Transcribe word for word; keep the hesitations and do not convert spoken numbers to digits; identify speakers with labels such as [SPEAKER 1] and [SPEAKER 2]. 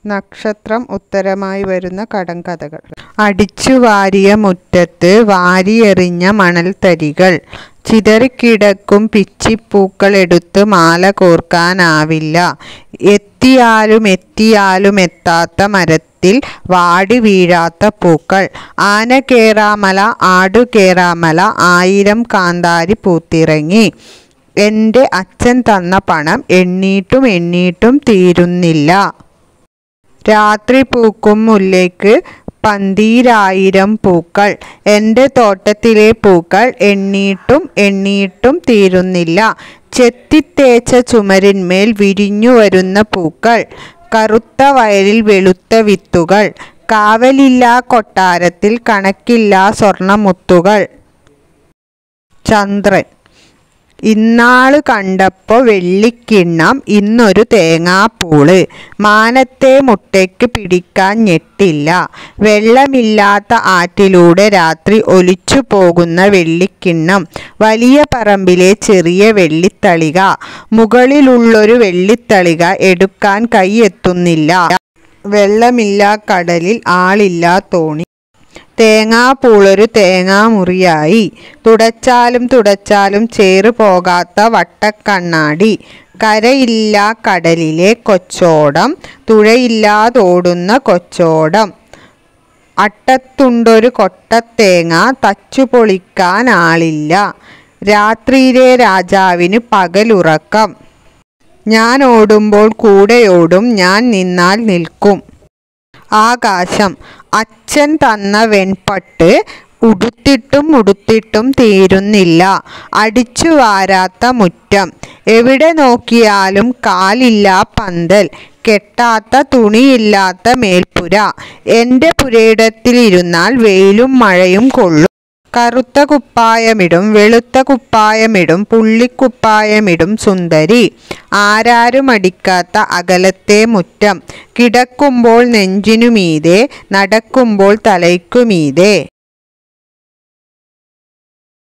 [SPEAKER 1] നക്ഷത്രം ഉത്തരമായി വരുന്ന കടങ്കഥകൾ. അടിച്ചു വാരിയ മുറ്റത്ത് വാരിയെറിഞ്ഞ മണൽത്തരികൾ. ചിതറിക്കിടക്കും പിച്ചിപ്പൂക്കൾ എടുത്ത് മാല കോർക്കാനാവില്ല. എത്തിയാലും എത്തിയാലും എത്താത്ത മരത്തിൽ വാടി വീഴാത്ത പൂക്കൾ. ആന കേറാമല ആടു കേറാമല ആയിരം കാന്താരി പൂത്തിറങ്ങി. എൻ്റെ അച്ഛൻ തന്ന പണം എണ്ണീട്ടും എണ്ണീട്ടും തീരുന്നില്ല. രാത്രി പൂക്കും മുല്ലയ്ക്ക് പന്തീരായിരം പൂക്കൾ. എൻ്റെ തോട്ടത്തിലെ പൂക്കൾ എണ്ണീട്ടും എണ്ണീട്ടും തീരുന്നില്ല. ചെത്തിത്തേച്ച ചുമരിന്മേൽ വിരിഞ്ഞു വരുന്ന പൂക്കൾ. കറുത്ത വയലിൽ വെളുത്ത വിത്തുകൾ. കാവലില്ലാ കൊട്ടാരത്തിൽ കണക്കില്ലാ സ്വർണമുത്തുകൾ. ചന്ദ്രൻ. ഇന്നാള് കണ്ടപ്പോൾ വെള്ളിക്കിണ്ണം, ഇന്നൊരു തേങ്ങാപ്പൂള്. മാനത്തെ മുട്ടയ്ക്ക് പിടിക്കാൻ ഞെട്ടില്ല. വെള്ളമില്ലാത്ത ആറ്റിലൂടെ രാത്രി ഒലിച്ചു പോകുന്ന വെള്ളിക്കിണ്ണം. വലിയ പറമ്പിലെ ചെറിയ വെള്ളിത്തളിക. മുകളിലുള്ളൊരു വെള്ളിത്തളിക എടുക്കാൻ കൈയെത്തുന്നില്ല. വെള്ളമില്ലാ കടലിൽ ആളില്ലാ തോണി. തേങ്ങാപ്പൂളൊരു തേങ്ങാമുറിയായി. തുടച്ചാലും തുടച്ചാലും ചേറ് പോകാത്ത വട്ടക്കണ്ണാടി. കരയില്ലാ കടലിലെ കൊച്ചോടം. തുഴയില്ലാതോടുന്ന കൊച്ചോടം. അട്ടത്തുണ്ടൊരു കൊട്ടത്തേങ്ങ. തച്ചുപൊളിക്കാൻ ആളില്ല. രാത്രിയിലെ രാജാവിന് പകലുറക്കം. ഞാൻ ഓടുമ്പോൾ കൂടെയോടും, ഞാൻ നിന്നാൽ നിൽക്കും. ആകാശം. അച്ഛൻ തന്ന വെൺപട്ട് ഉടുത്തിട്ടും ഉടുത്തിട്ടും തീരുന്നില്ല. അടിച്ചു വാരാത്ത മുറ്റം. എവിടെ നോക്കിയാലും കാലില്ലാ പന്തൽ. കെട്ടാത്ത തുണിയില്ലാത്ത മേൽപ്പുര. എൻ്റെ പുരയിടത്തിലിരുന്നാൽ വെയിലും മഴയും കൊള്ളും. കറുത്ത കുപ്പായമിടും വെളുത്ത കുപ്പായമിടും പുള്ളിക്കുപ്പായമിടും സുന്ദരി. ആരാരും അടിക്കാത്ത അകലത്തെ മുറ്റം. കിടക്കുമ്പോൾ നെഞ്ചിനുമീതെ, നടക്കുമ്പോൾ തലയ്ക്കുമീതെ.